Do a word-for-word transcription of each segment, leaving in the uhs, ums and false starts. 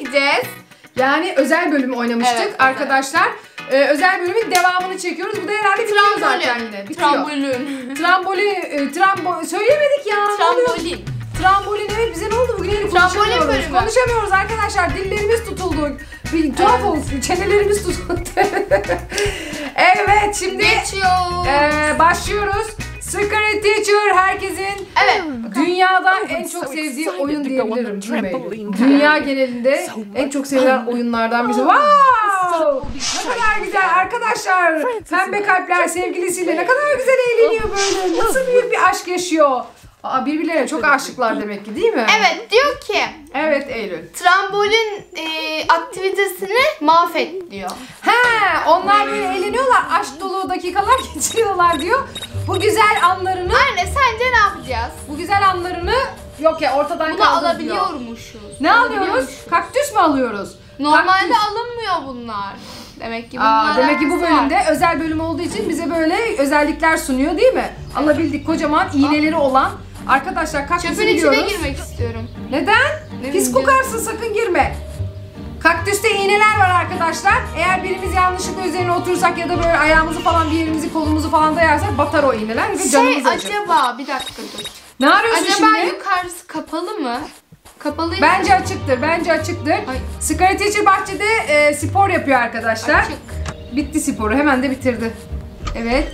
çekeceğiz. Yani özel bölümü oynamıştık Evet, arkadaşlar. Ee, özel bölümün devamını çekiyoruz. Bu da herhalde bitiyor zaten yine. Bitiyor. Trambolin. Trambolin. E, trambo söyleyemedik ya. Trambolin. Trambolin, evet, bize ne oldu bugün? Yine Trambolin konuşamıyoruz. bölümü. Konuşamıyoruz arkadaşlar. Dillerimiz tutuldu. Bir tuhaf Evet. olsun. Çenelerimiz tutuldu. Evet, şimdi Geçiyor. e, başlıyoruz. Secret Teacher herkesin Evet. dünyada en çok sevdiği oyun diyebilirim. Değil mi? Dünya genelinde en çok sevilen oyunlardan birisi. Wow! Ne kadar güzel arkadaşlar. Pembe kalpler sevgilisiyle ne kadar güzel eğleniyor böyle. Nasıl büyük bir aşk yaşıyor. Aa, birbirlerine çok aşıklar demek ki, değil mi? Evet, diyor ki Evet Eylül. trambolin e, aktivitesini mahvet diyor. He, onlar böyle eğleniyorlar. Aşk dolu dakikalar geçiriyorlar diyor. Bu güzel anlarını, Anne sence ne yapacağız? bu güzel anlarını yok ya ortadan Bunu kaldır diyor. alabiliyormuşuz. Ne alıyoruz? Alabiliyormuşuz. Kaktüs mü alıyoruz? Normalde Kaktüs. alınmıyor bunlar. Demek ki bunlar Aa, demek ki bu alakası var. bölümde özel bölüm olduğu için bize böyle özellikler sunuyor, değil mi? Alabildik, kocaman iğneleri olan. Arkadaşlar kaktüsü Çöpün biliyoruz. içine girmek istiyorum. Neden? Ne Pis bileyim. kokarsın, sakın girme. Kaktüste iğneler var arkadaşlar. Eğer birimiz yanlışlıkla üzerine oturursak ya da böyle ayağımızı falan, bir yerimizi, kolumuzu falan dayarsak batar o iğneler ve Şey canımız acır. acaba bir dakika dur. Ne arıyorsun Acaba şimdi? yukarısı kapalı mı? Kapalıysa Bence açıktır, bence açıktır. Ay. Secret Teacher bahçede e, spor yapıyor arkadaşlar. açık. Bitti sporu, hemen de bitirdi. Evet.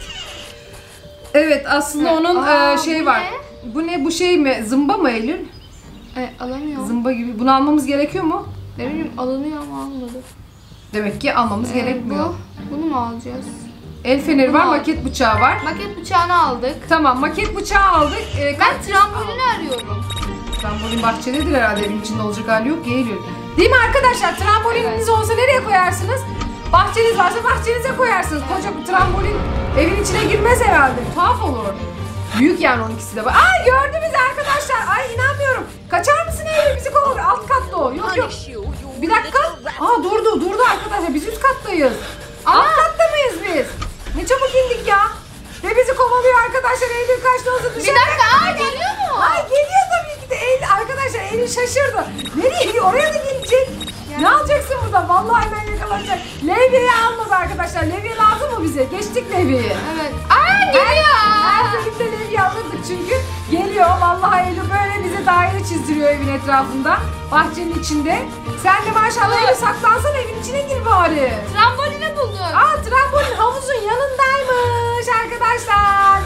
Evet, aslında Evet. onun Aa, e, şey bu var. ne? Bu ne? Bu şey mi? Zımba mı Eylül? E, alamıyorum. Zımba gibi. Bunu almamız gerekiyor mu? Ne bileyim alınıyor ama almadı. Demek ki almamız E, gerekmiyor. Bu, bunu mu alacağız? El feneri var, Bunu al. maket bıçağı var. Maket bıçağını aldık. Tamam, maket bıçağı aldık. Ee, Ben trambolini arıyorum. Trambolin bahçededir herhalde, evin içinde olacak hali yok ki Eylül. Değil mi arkadaşlar? Trambolininiz olsa nereye koyarsınız? Bahçeniz varsa bahçenize koyarsınız. Koca bir trambolin evin içine girmez herhalde. Tuhaf olur. Büyük yani onun ikisi de var. Aa, gördü bizi arkadaşlar. Ay, inanmıyorum. Kaçar mısın Eylül? Bizi kovalıyor. Alt katta o. Yok yok. Bir dakika. Aa, durdu durdu arkadaşlar. Biz üst kattayız. Alt katta mıyız biz? Ne çabuk indik ya. Ve bizi kovalıyor arkadaşlar. Eylül kaçtı, olsa Bir dışarı. dakika, aa geliyor mu? Ay, geliyor tabii ki de. Eylül, arkadaşlar Eylül şaşırdı. Nereye gidiyor? Oraya da gelecek. Ne alacaksın burada? Vallahi hemen yakalanacak. Levye'yi almadı arkadaşlar. Levye lazım mı bize? Geçtik Levye'yi. Evet. Aa geliyor. Her bölümde Levye alırdık çünkü. Geliyor. Vallahi Eylül böyle bize daire çizdiriyor evin etrafında. Bahçenin içinde. Sen de maşallah Eylül saklansan, evin içine gir bari. Trambolini buldum. Aa, trambolin havuzun yanındaymış arkadaşlar.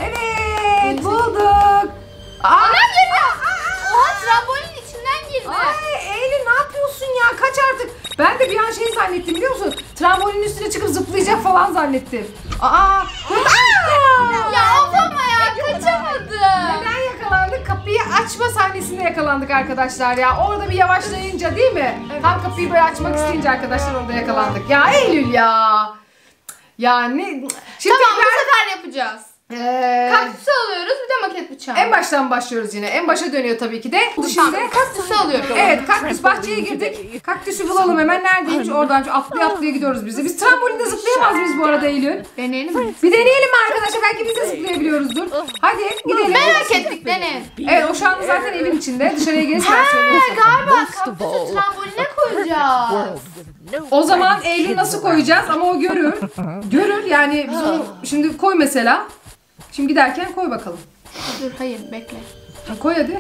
Evet, bulduk. Aa, Ana geliyor. aa, aa, Oha trambolin içinden girdi. Ay Eylül, ne yapıyorsun ya? Kaç artık. Ben de bir an şey zannettim, biliyor musun? Trambolinin üstüne çıkıp zıplayacak falan zannettim. Aa! Aa! Ya of ama ya kaçamadım. Neden yakalandık? Kapıyı açma sahnesinde yakalandık arkadaşlar ya. Orada bir yavaşlayınca, değil mi? Tam kapıyı böyle açmak isteyince arkadaşlar orada yakalandık. Ya Eylül ya. Ya ne? Şimdi Tamam bu tekrar, sefer yapacağız. Ee, Kaktüsü alıyoruz bir de maket bıçağı. en baştan başlıyoruz yine. En başa dönüyor tabii ki de. Şimdi Kaktüsü alıyorum. evet, kaktüs bahçeye girdik. Kaktüsü bulalım hemen. Neredeymiş? Oradan atlaya atlaya gidiyoruz biz de. Biz trambolinde zıplayamaz mıyız bu arada Eylül? Deneyelim mi? Bir deneyelim mi arkadaşlar? Belki biz de zıplayabiliyoruzdur. Hadi gidelim. Merak ettik deneyin. Evet, o şu anda zaten evin içinde. Dışarıya gelirse ben söyleyeyim. Galiba kaktüsü tramboline koyacağız. O zaman Eylül nasıl koyacağız ama o görür. Görür yani, biz onu şimdi koy mesela. Şimdi giderken koy bakalım. Dur hayır bekle. Ha, koy hadi.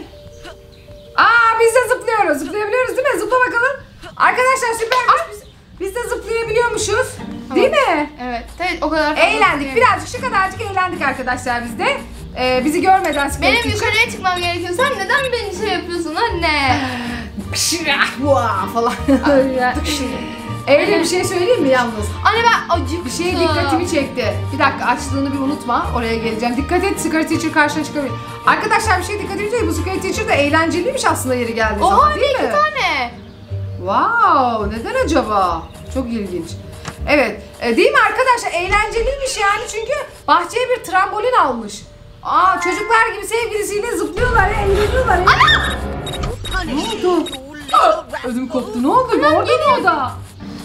Aa, biz de zıplıyoruz. Zıplayabiliyoruz değil mi? Zıpla bakalım. Arkadaşlar süpermiş. Biz, biz de zıplayabiliyormuşuz. Değil mi? Evet, evet o kadar. Eğlendik. Birazcık, şu kadarcık eğlendik arkadaşlar biz de. Ee, bizi görmeden Benim Secret Teacher- yukarıya çıkmam gerekiyor. Sen neden beni şey yapıyorsun anne? Pişirah buah falan. Eylül, bir şey söyleyeyim mi yalnız? Anne ben acıktım. Bir şey dikkatimi çekti. Bir dakika, açlığını bir unutma. Oraya geleceğim. Dikkat et, Secret Teacher karşına çıkabilir. Arkadaşlar bir şey dikkatimi çekti. Bu Secret Teacher da eğlenceliymiş aslında yeri geldiği Oha zaman, bir değil iki mi? tane. Wow, neden acaba? Çok ilginç. Evet, e, değil mi arkadaşlar? Eğlenceliymiş yani, çünkü bahçeye bir trambolin almış. Aa, çocuklar gibi sevgilisiyle zıplıyorlar, eğleniyorlar. Ana! Ne oldu? Ah, ödüm koptu. Ne oldu? Gördün mü o da?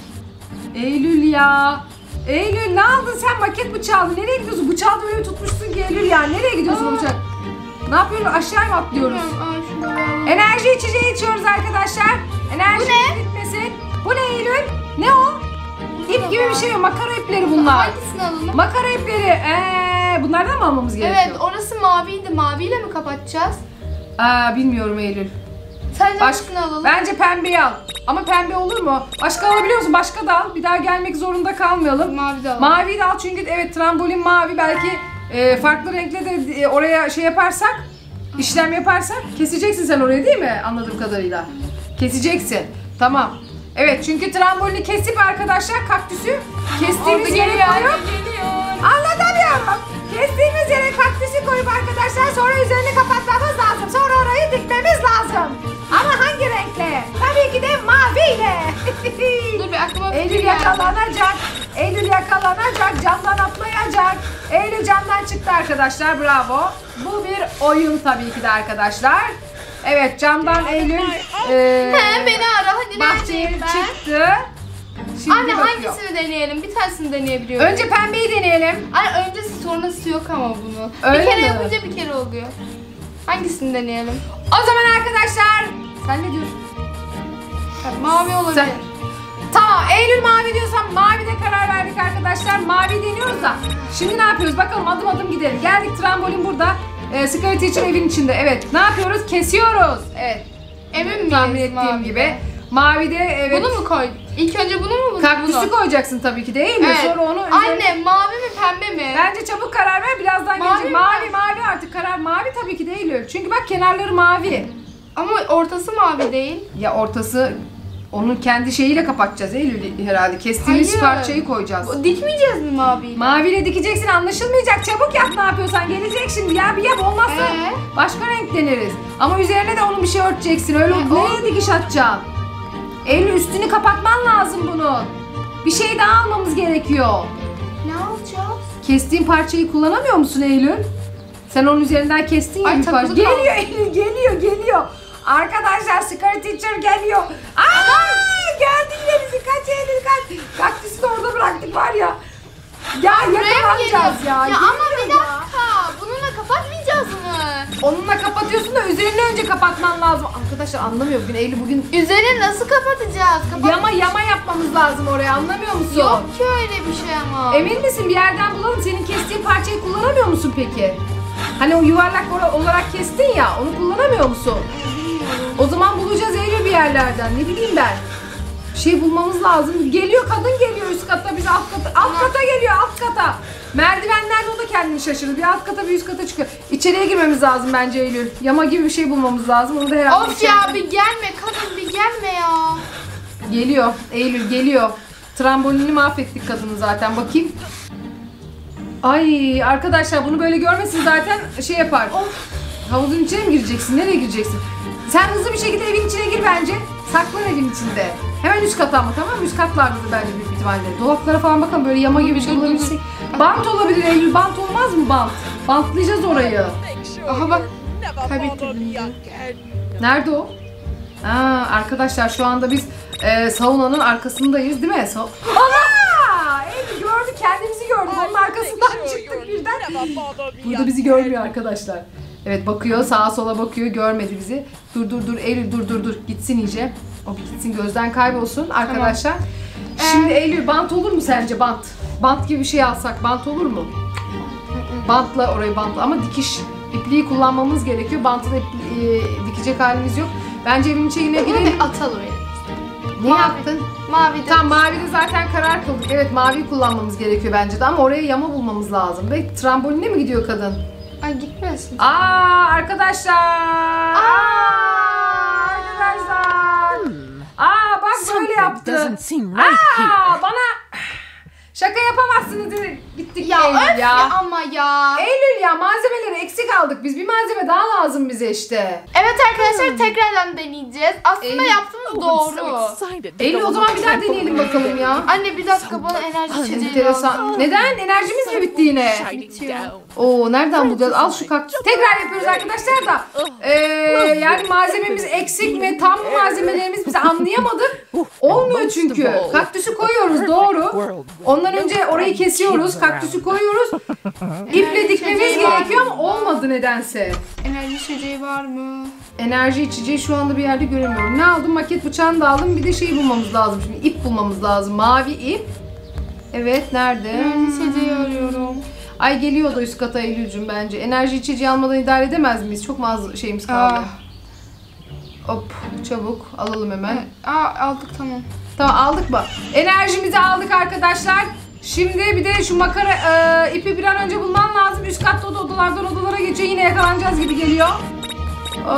Eylül ya. Eylül, ne aldın sen? Maket bıçağı aldın. Nereye gidiyorsun? Bıçağı da öyle tutmuşsun ki Eylül ya. Nereye gidiyorsun o bıçak? Ne yapıyoruz? Aşağıya mı atlıyoruz? Aa, şunu alalım. Enerji içeceği içiyoruz arkadaşlar. Enerji bitmesin. Bu ne Eylül? Ne o? İp gibi bir şey yok. Makara ipleri bunlar. Hangisini alalım? Makara ipleri. Ee, bunlardan mı almamız gerekiyor? Evet, orası maviydi. Maviyle mi kapatacağız? Aa, bilmiyorum Eylül. Sence Baş... hangisini alalım? Bence pembeyi al. Ama pembe olur mu? Başka alabiliyor musun? Başka da al. Bir daha gelmek zorunda kalmayalım. Mavi de alalım. Mavi de al çünkü evet trambolin mavi. Belki e, farklı renkle de e, oraya şey yaparsak, işlem yaparsak keseceksin sen orayı değil mi? Anladığım kadarıyla. Keseceksin. Tamam. Evet çünkü trambolini kesip arkadaşlar kaktüsü kestiğimiz yere koyup anlatamıyorum. Kestiğimiz yere kaktüsü koyup arkadaşlar sonra üzerini kapatmamız lazım. Sonra orayı dikmemiz lazım. Ama hangi renkle? Tabii ki de maviyle. Dur bir aklıma Eylül fikir geldi. yakalanacak. Eylül yakalanacak. Camdan atlayacak. Eylül camdan çıktı arkadaşlar. Bravo. Bu bir oyun tabii ki de arkadaşlar. Evet camdan Eylül e, He, beni ara hadi bahçeye neredeyim ben? çıktı. Şimdi Anne bakıyor. hangisini deneyelim? Bir tanesini deneyebiliyorum. Önce pembeyi deneyelim. Anne öncesi sonrası yok ama bunu. Öyle bir kere mi? yapınca bir kere oluyor. Hangisini deneyelim? O zaman arkadaşlar sen ne diyorsun? Mavi olabilir. Sen- Tamam Eylül mavi diyorsan mavide karar verdik arkadaşlar. Mavi deniyoruz da. Şimdi ne yapıyoruz? Bakalım adım adım gidelim. Geldik trambolin burada. Ee, Security için evin içinde. Evet. Ne yapıyoruz? Kesiyoruz. Evet. Emin miyiz Tahmin ettiğim mavide? gibi. Mavide evet. Bunu mu koy? İlk önce bunu mu bunu? Kaktüsü bunu? koyacaksın tabii ki değil mi? Evet. Sonra onu üzerine- Anne mavi mi pembe mi? Bence çabuk karar ver. Birazdan Mavi gelecek. mi? Mavi mavi artık karar. Mavi tabii ki değil. Çünkü bak kenarları mavi. Ama ortası mavi değil. Ya ortası onun kendi şeyiyle kapatacağız Eylül herhalde. Kestiğimiz Hayır. parçayı koyacağız. Bu- Dikmeyeceğiz mi maviyi? Maviyle dikeceksin anlaşılmayacak. Çabuk yap ne yapıyorsan. Gelecek şimdi ya bir yap olmazsa Ee? başka renk deneriz. Ama üzerine de onun bir şey örteceksin. Öyle Ee, nereye olmuyor. dikiş atacaksın? Eylül üstünü kapatman lazım bunun. Bir şey daha almamız gerekiyor. Ne alacağız? Kestiğin parçayı kullanamıyor musun Eylül? Sen onun üzerinden kestin ya Ay, bir parça. takılı kaldı. Geliyor Eylül geliyor geliyor. Arkadaşlar Scar Teacher geliyor. Aa geldi yine bizi kaç Eylül kaç. Kaktüsü de orada bıraktık var ya. Ya Buraya mı yakalanacağız geliyor? ya. Ya ama bir Geliyor ya. dakika. Bununla kapatmayacağız mı? Onunla kapatıyorsun da üzerini önce kapatman lazım. Arkadaşlar anlamıyor bugün Eylül bugün Üzerini nasıl kapatacağız? Kapat yama yama yapmamız lazım oraya anlamıyor musun? Yok ki öyle bir şey ama. Emin misin bir yerden bulalım. Senin kestiğin parçayı kullanamıyor musun peki? Hani o yuvarlak ora- olarak kestin ya onu kullanamıyor musun? O zaman bulacağız Eylül bir yerlerden. Ne bileyim ben. Bir şey bulmamız lazım. Geliyor kadın geliyor üst kata biz alt kata. Alt kata geliyor alt kata. Merdivenlerde o da kendini şaşırdı. Bir alt kata bir üst kata çıkıyor. İçeriye girmemiz lazım bence Eylül. Yama gibi bir şey bulmamız lazım. Onu da herhalde Of içeri- ya bir gelme kadın bir gelme ya. Geliyor Eylül geliyor. Trambolini mahvettik kadını zaten bakayım. Ay arkadaşlar bunu böyle görmesin zaten şey yapar. Havuzun içine mi gireceksin? Nereye gireceksin? Sen hızlı bir şekilde evin içine gir bence. Saklan evin içinde. Hemen üst kata ama tamam mı? Üst katlardadır bence büyük ihtimalle. Dolaplara falan bakalım böyle yama gibi bir şey bulabilirsek. Bant olabilir Eylül. Bant olmaz mı bant? Bantlayacağız orayı. Aha bak. Kaybettim. Nerede o? Aa, arkadaşlar şu anda biz e, saunanın arkasındayız değil mi? Sa Allah! Eylül gördü kendimizi gördük. Onun arkasından çıktık birden. Burada bizi görmüyor arkadaşlar. Evet bakıyor sağa sola bakıyor görmedi bizi. Dur dur dur Eylül dur dur dur gitsin iyice. O bir gitsin gözden kaybolsun arkadaşlar. Şimdi Eylül bant olur mu sence bant? Bant gibi bir şey alsak bant olur mu? Bantla orayı bantla ama dikiş ipliği kullanmamız gerekiyor. Bantı da ipli- e, dikecek halimiz yok. Bence evin içine Bunu girelim. bir atalım elim. Ne Mavi. yaptın? Mavi de. Tam mavide zaten karar kıldık. Evet mavi kullanmamız gerekiyor bence de ama oraya yama bulmamız lazım. Ve tramboline mi gidiyor kadın? Ay gitmesin. Aa arkadaşlar. Aa arkadaşlar. Aa bak böyle yaptı. Doesn't seem right here. Aa bana şaka yapamazsınız dedi. Gittik Ya Eylül öf ya. ya ama ya. Eylül ya malzemeleri eksik aldık biz. Bir malzeme daha lazım bize işte. Evet arkadaşlar tekrardan deneyeceğiz. Aslında Eylül. yaptığımız Oh, I'm so doğru. excited to Eylül go o zaman on bir daha trampoline. deneyelim bakalım ya. Anne bir dakika bana enerji içeceği lazım. Enteresan. Neden? Enerjimiz mi bitti yine? Shining Bitiyor. down. Oo nereden bulacağız? Al şu kaktüs. Tekrar yapıyoruz arkadaşlar da. Ee, yani malzememiz eksik mi? Tam mı malzemelerimiz biz anlayamadık. Olmuyor çünkü. Kaktüsü koyuyoruz doğru. Ondan önce orayı kesiyoruz. Kaktüsü koyuyoruz. İple dikmemiz gerekiyor ama olmadı nedense. enerji içeceği var mı? Enerji içeceği şu anda bir yerde göremiyorum. Ne aldım? Maket bıçağını da aldım. Bir de şeyi bulmamız lazım şimdi. İp bulmamız lazım. Mavi ip. Evet, nerede? Enerji içeceği arıyorum. Ay geliyor da üst kata Eylül'cüm bence. Enerji içeceği almadan idare edemez miyiz? Çok mu az şeyimiz kaldı? Aa. Hop, çabuk alalım hemen. Aa, aldık tamam. Tamam, aldık mı? Enerjimizi aldık arkadaşlar. Şimdi bir de şu makara e, ipi bir an önce bulmam lazım. Üst katta oda, odalardan odalara geçiyor. Yine yakalanacağız gibi geliyor. Oo,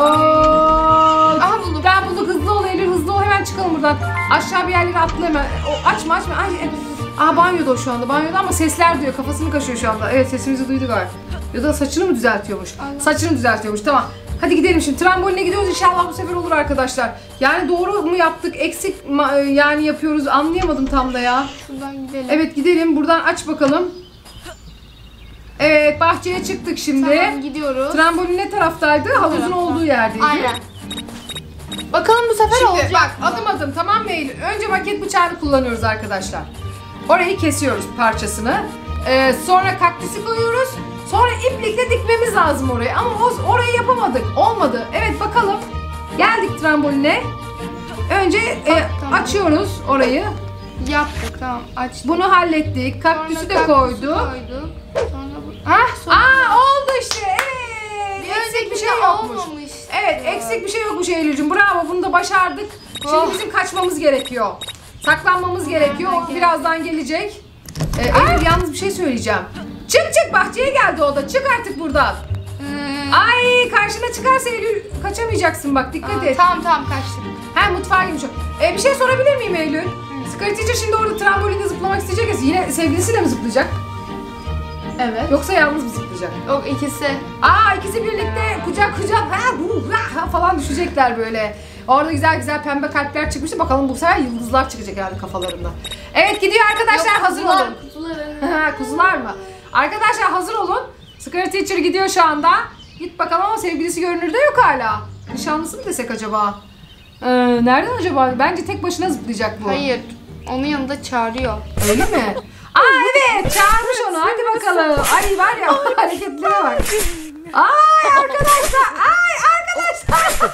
aha bulduk. Ben bulduk. Hızlı ol Eylül, hızlı ol. Hemen çıkalım buradan. Aşağı bir yerlere atla hemen. O, açma açma. Ay, e, aa banyoda o şu anda. Banyoda ama sesler duyuyor. Kafasını kaşıyor şu anda. Evet, sesimizi duydu galiba. Ya da saçını mı düzeltiyormuş? Allah. Saçını düzeltiyormuş. Tamam. Hadi gidelim şimdi. Tramboline gidiyoruz. İnşallah bu sefer olur arkadaşlar. Yani doğru mu yaptık? Eksik yani yapıyoruz. Anlayamadım tam da ya. Şuradan gidelim. Evet gidelim. Buradan aç bakalım. Evet, bahçeye çıktık şimdi. Tamam, gidiyoruz. Trambolin ne taraftaydı? Havuzun tarafta. olduğu yerdeydi. Aynen. Bakalım bu sefer Şimdi olacak bak mı? adım adım, tamam mı Eylül? Önce maket bıçağını kullanıyoruz arkadaşlar. Orayı kesiyoruz parçasını. Ee, sonra kaktüsü koyuyoruz. Sonra iplikle dikmemiz lazım orayı. Ama o, orayı yapamadık. Olmadı. Evet bakalım. Geldik tramboline. Önce e, tamam. açıyoruz orayı. Yaptık tamam, açtık. Bunu hallettik. Kaktüsü de Sonra koyduk. koyduk. Sonra bu... Hah, sonra... Aa oldu işte. Evet. Bir Eksik bir şey öncekinde yokmuş. olmamış. Evet, eksik bir şey yokmuş Eylül'cüm. Bravo, bunu da başardık. Şimdi Oh. bizim kaçmamız gerekiyor. Saklanmamız gerekiyor. O gel. birazdan gelecek. Ee, Eylül yalnız bir şey söyleyeceğim. Çık çık, bahçeye geldi o da. Çık artık buradan. Hmm. Ay karşına çıkarsa Eylül kaçamayacaksın bak, dikkat Aa, et. tamam tamam, kaçtık. Ha, mutfağa girmiş o. Ee, bir şey sorabilir miyim Eylül? Scary Teacher şimdi orada trambolinde zıplamak isteyecek ya. Yine sevgilisiyle mi zıplayacak? Evet. Yoksa yalnız mı zıplayacak? Yok, ikisi. Aa, ikisi birlikte kucak kucak ha, bu, ha falan düşecekler böyle. Orada güzel güzel pembe kalpler çıkmıştı. Bakalım bu sefer yıldızlar çıkacak herhalde kafalarında. Evet gidiyor arkadaşlar, Yok, hazır kuzular, olun. Kuzular. Ha, kuzular mı? Arkadaşlar hazır olun. Scary Teacher gidiyor şu anda. Git bakalım ama sevgilisi görünürde yok hala. Nişanlısı mı desek acaba? Ee, nereden acaba? Bence tek başına zıplayacak bu. Hayır. Onun yanında çağırıyor. Öyle mi? Aa evet, çağırmış onu. Hadi bakalım. Ay var ya, hareketlere bak. Ay arkadaşlar. Ay arkadaşlar.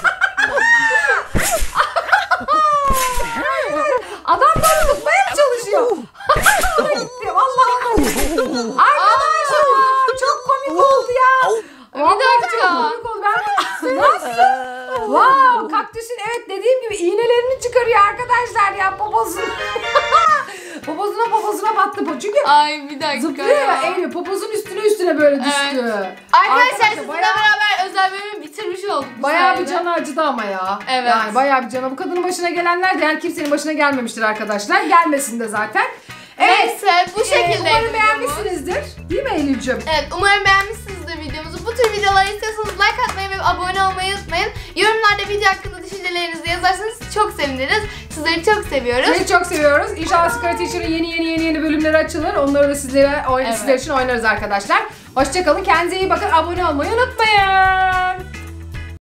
Adam bana tutmaya mı çalışıyor? Ona gitti. Vallahi. Arkadaşlar çok komik oldu ya. Vallahi dakika. çok komik oldu. Ben nasıl? Wow, kaktüsün evet dediğim gibi iğnelerini çıkarıyor arkadaşlar ya, poposunu. Poposuna poposuna battı bu. Çünkü Ay bir dakika zıplıyor ya, ya. Eylül poposun üstüne üstüne böyle düştü. Evet. Arkadaşlar sizinle bayağı, beraber özel bölümü bitirmiş olduk. bu bayağı bir sayede. canı acıdı ama ya. Evet. Yani bayağı bir canı. Bu kadının başına gelenler de yani kimsenin başına gelmemiştir arkadaşlar. Gelmesin de zaten. Evet. Neyse bu şekilde. Ee, umarım beğenmişsinizdir. Değil mi Eylül'cüm? Evet, umarım beğenmişsinizdir videomuzu. Bu tür videoları istiyorsanız like atmayı ve abone olmayı unutmayın. Yorumlarda video hakkında düşüncelerinizi yazarsanız çok seviniriz. Sizleri çok seviyoruz. Sizi çok seviyoruz. İnşallah Scary Teacher'ın yeni yeni yeni yeni bölümleri açılır. Onları da sizlere, oyn- Evet. sizler için oynarız arkadaşlar. Hoşçakalın. Kendinize iyi bakın. Abone olmayı unutmayın.